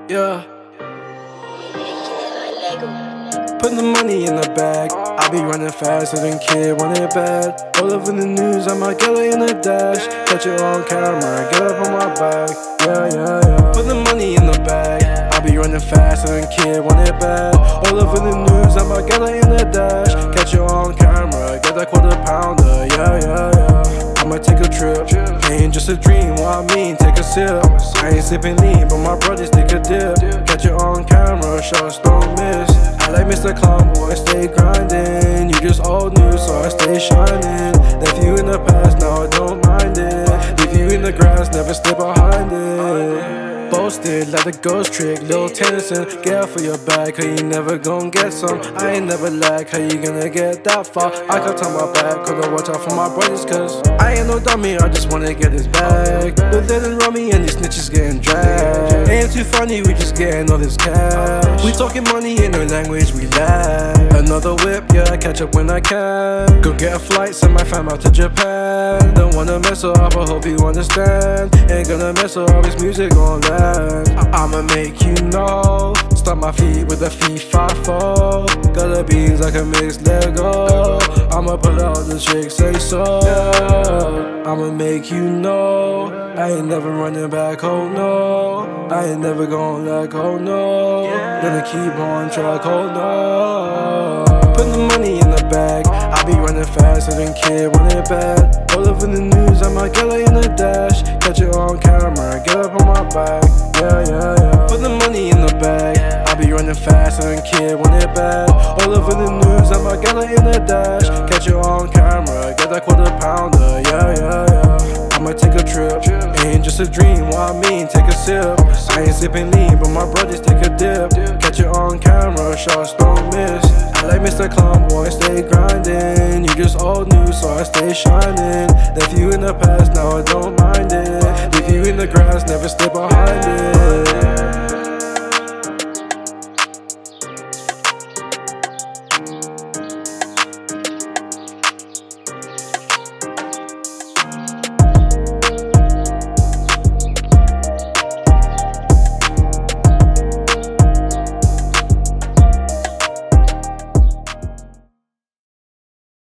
Yeah. Put the money in the bag. I be running faster than kid, want it bad. All over the news, I might get it in a dash. Catch it on camera, get up on my back. Yeah. Put the money in the bag. I be running faster than kid, want it bad. All over the news, I might get it in a dash. Catch it on camera, get that quarter pounder. Yeah. I might take a trip. Ain't just a dream, what I mean, take a sip. I ain't sipping lean, but my brothers take a dip. Catch it on camera, shots don't miss. I like Mr. Calm, boy, stay grinding. You just old news, so I stay shining. Left you in the past, now I don't mind it. Leave you in the grass, never stay behind it. Boasted like the ghost trick, Lil Tennyson. Get out for your bag, cause you never gon' get some. I ain't never like, how you gonna get that far? I can turn my back, cause I watch out for my brothers, cause I ain't no dummy, I just wanna get his bag. But then and rummy and these snitches getting dragged. Ain't too funny, we just getting all this cash. We talking money in a language we lack. Another whip, yeah, I catch up when I can. Go get a flight, send my fam out to Japan. Don't wanna mess her up, I hope you understand. Ain't gonna mess her up, this music gon' last. I'ma make you know. Start my feet with a fee-fi-fo. Got the beans like a mixed Lego. I'ma pull out the chick, say so. I'ma make you know. I ain't never running back, oh no. I ain't never gon' let go, no. Gonna keep on track, oh no. Put the money in the bag. I be running faster than kid, want it bad. All over the news, I might get it in a dash. Catch it on camera, get up on my back. Yeah. Put the money in the bag. I be running faster than kid, want it bad. All over the news, I might get it in a dash. Catch it on camera, get that quarter pounder. Yeah. I might take a trip. Ain't just a dream, what I mean, take a sip. I ain't sipping lean, but my brothers take a dip. Catch it on camera, shots don't miss. I like Mr. Calm, boy, stay grinding. You just old news, so I stay shining. Left you in the past, now I don't mind it. Leave you in the grass, never stay behind it.